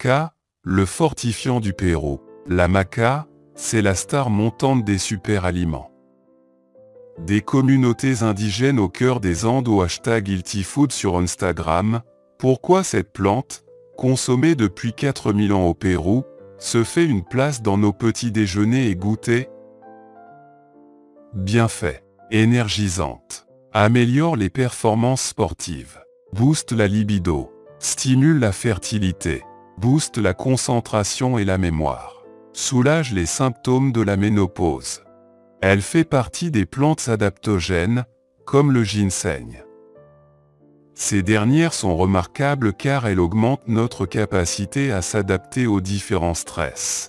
maca, le fortifiant du Pérou. La maca, c'est la star montante des super-aliments. Des communautés indigènes au cœur des Andes au hashtag #IltiFood sur Instagram. Pourquoi cette plante, consommée depuis 4000 ans au Pérou, se fait une place dans nos petits déjeuners et goûters? Bienfaits. Énergisante. Améliore les performances sportives. Booste la libido. Stimule la fertilité. Booste la concentration et la mémoire. Soulage les symptômes de la ménopause. Elle fait partie des plantes adaptogènes, comme le ginseng. Ces dernières sont remarquables car elles augmentent notre capacité à s'adapter aux différents stress.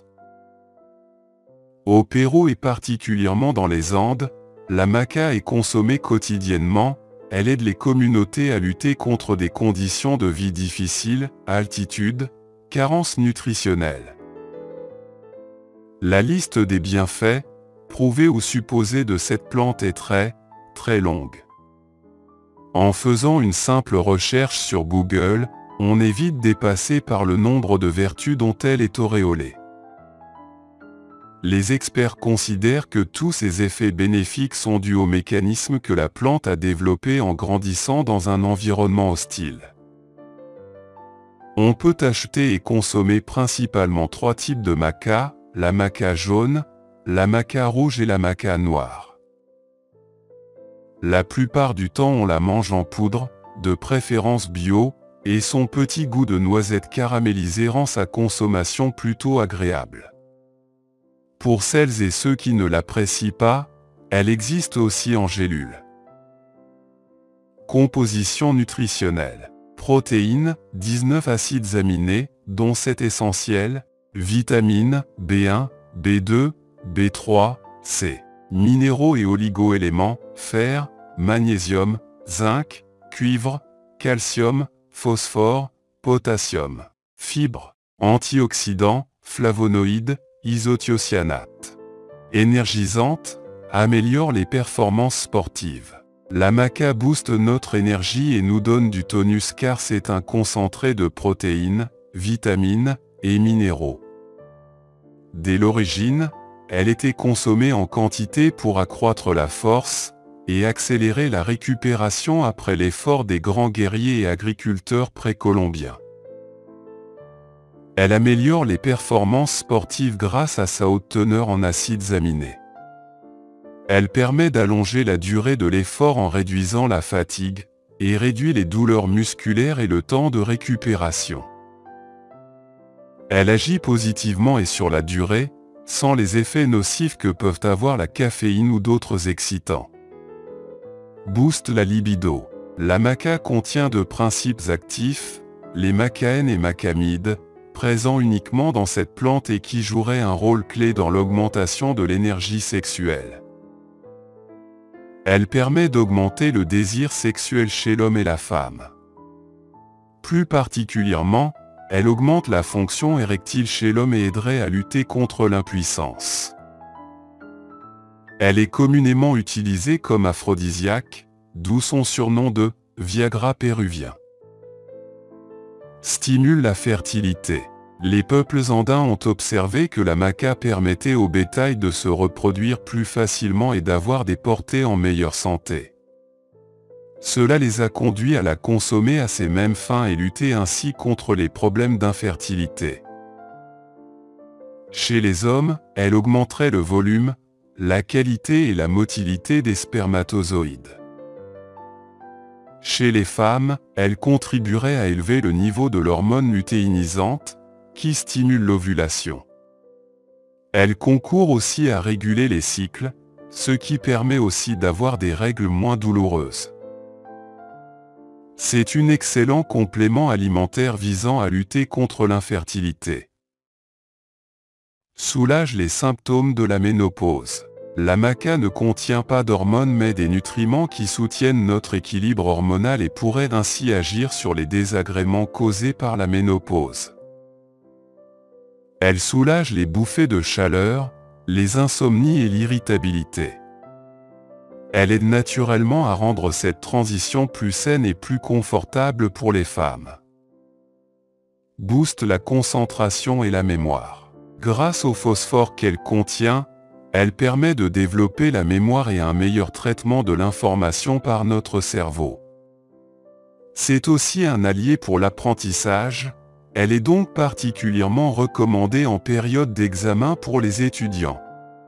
Au Pérou et particulièrement dans les Andes, la maca est consommée quotidiennement. Elle aide les communautés à lutter contre des conditions de vie difficiles, altitude, carence nutritionnelle. La liste des bienfaits, prouvés ou supposés de cette plante est très longue. En faisant une simple recherche sur Google, on est vite dépassé par le nombre de vertus dont elle est auréolée. Les experts considèrent que tous ces effets bénéfiques sont dus au mécanisme que la plante a développé en grandissant dans un environnement hostile. On peut acheter et consommer principalement 3 types de maca, la maca jaune, la maca rouge et la maca noire. La plupart du temps on la mange en poudre, de préférence bio, et son petit goût de noisette caramélisée rend sa consommation plutôt agréable. Pour celles et ceux qui ne l'apprécient pas, elle existe aussi en gélule. Composition nutritionnelle. Protéines, 19 acides aminés, dont 7 essentiels, vitamines, B1, B2, B3, C. Minéraux et oligo-éléments, fer, magnésium, zinc, cuivre, calcium, phosphore, potassium. Fibres, antioxydants, flavonoïdes, isothiocyanate. Énergisante, améliore les performances sportives. La maca booste notre énergie et nous donne du tonus car c'est un concentré de protéines, vitamines et minéraux. Dès l'origine, elle était consommée en quantité pour accroître la force et accélérer la récupération après l'effort des grands guerriers et agriculteurs précolombiens. Elle améliore les performances sportives grâce à sa haute teneur en acides aminés. Elle permet d'allonger la durée de l'effort en réduisant la fatigue et réduit les douleurs musculaires et le temps de récupération. Elle agit positivement et sur la durée, sans les effets nocifs que peuvent avoir la caféine ou d'autres excitants. Booste la libido. La maca contient 2 principes actifs, les macaènes et macamides, présents uniquement dans cette plante et qui joueraient un rôle clé dans l'augmentation de l'énergie sexuelle. Elle permet d'augmenter le désir sexuel chez l'homme et la femme. Plus particulièrement, elle augmente la fonction érectile chez l'homme et aiderait à lutter contre l'impuissance. Elle est communément utilisée comme aphrodisiaque, d'où son surnom de « Viagra péruvien ». Stimule la fertilité. Les peuples andins ont observé que la maca permettait au bétail de se reproduire plus facilement et d'avoir des portées en meilleure santé. Cela les a conduits à la consommer à ces mêmes fins et lutter ainsi contre les problèmes d'infertilité. Chez les hommes, elle augmenterait le volume, la qualité et la motilité des spermatozoïdes. Chez les femmes, elle contribuerait à élever le niveau de l'hormone lutéinisante, qui stimule l'ovulation. Elle concourt aussi à réguler les cycles, ce qui permet aussi d'avoir des règles moins douloureuses. C'est un excellent complément alimentaire visant à lutter contre l'infertilité. Soulage les symptômes de la ménopause. La maca ne contient pas d'hormones mais des nutriments qui soutiennent notre équilibre hormonal et pourraient ainsi agir sur les désagréments causés par la ménopause. Elle soulage les bouffées de chaleur, les insomnies et l'irritabilité. Elle aide naturellement à rendre cette transition plus saine et plus confortable pour les femmes. booste la concentration et la mémoire. Grâce au phosphore qu'elle contient, elle permet de développer la mémoire et un meilleur traitement de l'information par notre cerveau. C'est aussi un allié pour l'apprentissage, elle est donc particulièrement recommandée en période d'examen pour les étudiants.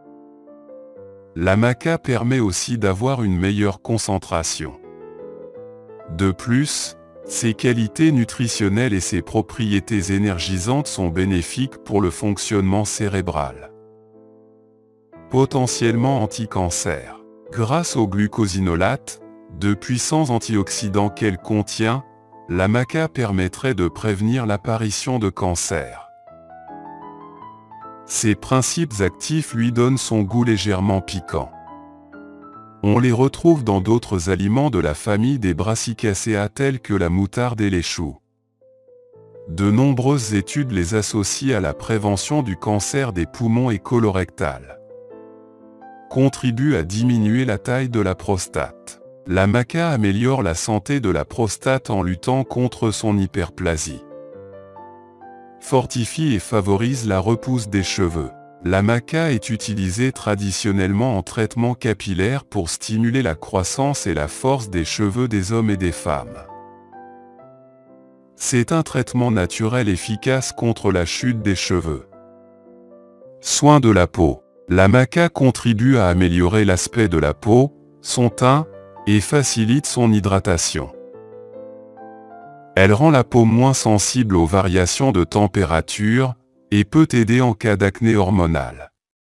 La maca permet aussi d'avoir une meilleure concentration. De plus, ses qualités nutritionnelles et ses propriétés énergisantes sont bénéfiques pour le fonctionnement cérébral. Potentiellement anti-cancer. Grâce au glucosinolate, de puissants antioxydants qu'elle contient, la maca permettrait de prévenir l'apparition de cancer. Ses principes actifs lui donnent son goût légèrement piquant. On les retrouve dans d'autres aliments de la famille des brassicacées tels que la moutarde et les choux. De nombreuses études les associent à la prévention du cancer des poumons et colorectal. Contribue à diminuer la taille de la prostate. La maca améliore la santé de la prostate en luttant contre son hyperplasie. Fortifie et favorise la repousse des cheveux. La maca est utilisée traditionnellement en traitement capillaire pour stimuler la croissance et la force des cheveux des hommes et des femmes. C'est un traitement naturel efficace contre la chute des cheveux. Soin de la peau. La maca contribue à améliorer l'aspect de la peau, son teint, et facilite son hydratation. Elle rend la peau moins sensible aux variations de température et peut aider en cas d'acné hormonale.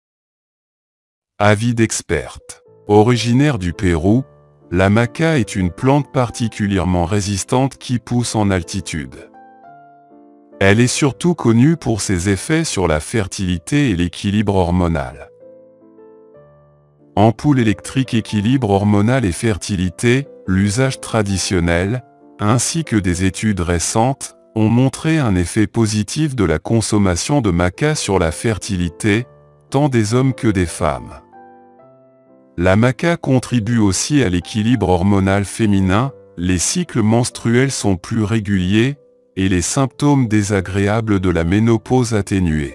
Avis d'experte. Originaire du Pérou, la maca est une plante particulièrement résistante qui pousse en altitude. Elle est surtout connue pour ses effets sur la fertilité et l'équilibre hormonal. Ampoule électrique équilibre hormonal et fertilité, l'usage traditionnel, ainsi que des études récentes, ont montré un effet positif de la consommation de maca sur la fertilité, tant des hommes que des femmes. La maca contribue aussi à l'équilibre hormonal féminin, les cycles menstruels sont plus réguliers, et les symptômes désagréables de la ménopause atténués.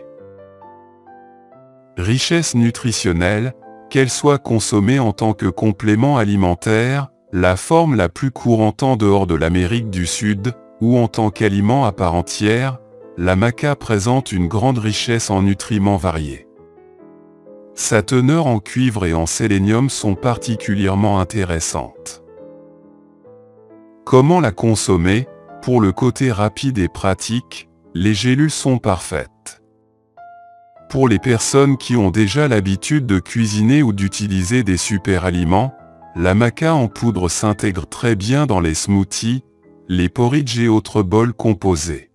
Richesse nutritionnelle, qu'elle soit consommée en tant que complément alimentaire, la forme la plus courante en dehors de l'Amérique du Sud, ou en tant qu'aliment à part entière, la maca présente une grande richesse en nutriments variés. Sa teneur en cuivre et en sélénium sont particulièrement intéressantes. Comment la consommer? Pour le côté rapide et pratique, les gélules sont parfaites. Pour les personnes qui ont déjà l'habitude de cuisiner ou d'utiliser des super-aliments, la maca en poudre s'intègre très bien dans les smoothies, les porridge et autres bols composés.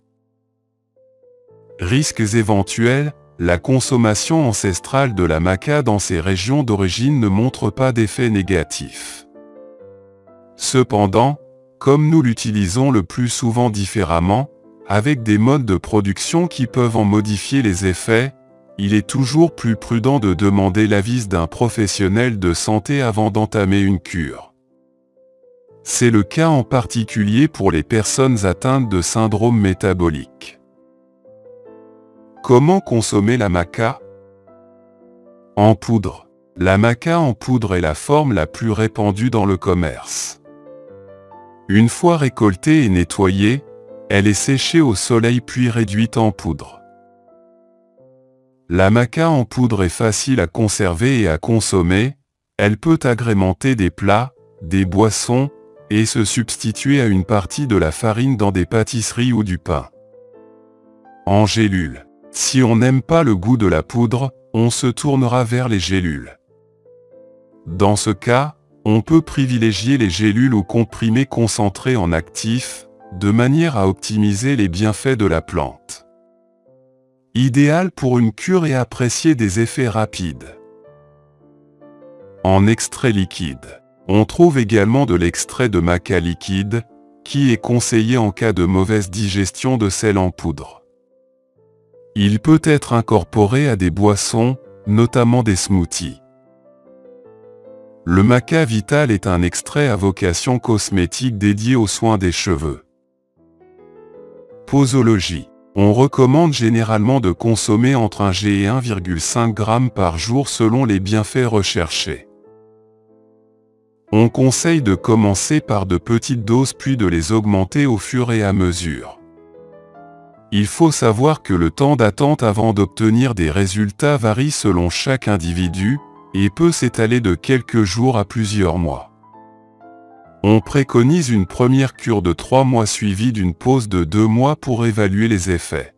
Risques éventuels, la consommation ancestrale de la maca dans ces régions d'origine ne montre pas d'effets négatifs. Cependant, comme nous l'utilisons le plus souvent différemment, avec des modes de production qui peuvent en modifier les effets, il est toujours plus prudent de demander l'avis d'un professionnel de santé avant d'entamer une cure. C'est le cas en particulier pour les personnes atteintes de syndrome métabolique. Comment consommer la maca? En poudre. La maca en poudre est la forme la plus répandue dans le commerce. Une fois récoltée et nettoyée, elle est séchée au soleil puis réduite en poudre. La maca en poudre est facile à conserver et à consommer, elle peut agrémenter des plats, des boissons, et se substituer à une partie de la farine dans des pâtisseries ou du pain. En gélule. Si on n'aime pas le goût de la poudre, on se tournera vers les gélules. Dans ce cas, on peut privilégier les gélules ou comprimés concentrés en actifs, de manière à optimiser les bienfaits de la plante. Idéal pour une cure et apprécier des effets rapides. En extrait liquide. On trouve également de l'extrait de maca liquide, qui est conseillé en cas de mauvaise digestion de sel en poudre. Il peut être incorporé à des boissons, notamment des smoothies. Le maca vital est un extrait à vocation cosmétique dédié aux soins des cheveux. Posologie. On recommande généralement de consommer entre 1 g et 1,5 g par jour selon les bienfaits recherchés. On conseille de commencer par de petites doses puis de les augmenter au fur et à mesure. Il faut savoir que le temps d'attente avant d'obtenir des résultats varie selon chaque individu, et peut s'étaler de quelques jours à plusieurs mois. On préconise une première cure de 3 mois suivie d'une pause de 2 mois pour évaluer les effets.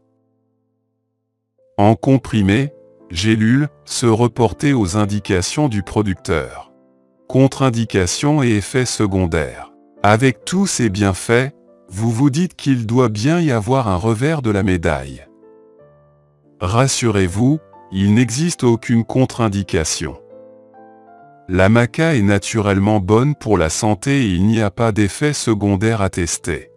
En comprimé, gélules, se reporter aux indications du producteur. Contre-indications et effets secondaires. Avec tous ces bienfaits, vous vous dites qu'il doit bien y avoir un revers de la médaille. Rassurez-vous, il n'existe aucune contre-indication. La maca est naturellement bonne pour la santé et il n'y a pas d'effet secondaire attesté.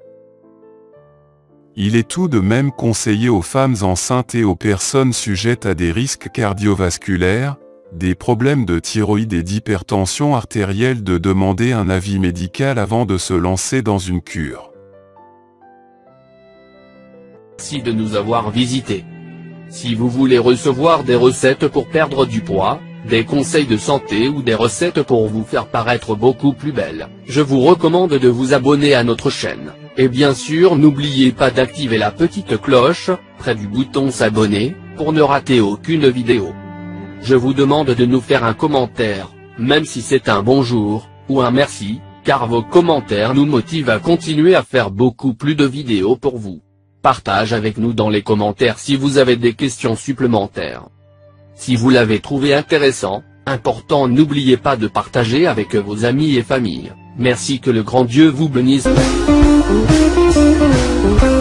Il est tout de même conseillé aux femmes enceintes et aux personnes sujettes à des risques cardiovasculaires, des problèmes de thyroïde et d'hypertension artérielle de demander un avis médical avant de se lancer dans une cure. Merci de nous avoir visités. Si vous voulez recevoir des recettes pour perdre du poids, des conseils de santé ou des recettes pour vous faire paraître beaucoup plus belle, je vous recommande de vous abonner à notre chaîne. Et bien sûr n'oubliez pas d'activer la petite cloche, près du bouton s'abonner, pour ne rater aucune vidéo. Je vous demande de nous faire un commentaire, même si c'est un bonjour, ou un merci, car vos commentaires nous motivent à continuer à faire beaucoup plus de vidéos pour vous. Partage avec nous dans les commentaires si vous avez des questions supplémentaires. Si vous l'avez trouvé intéressant, important, n'oubliez pas de partager avec vos amis et familles. Merci, que le grand Dieu vous bénisse.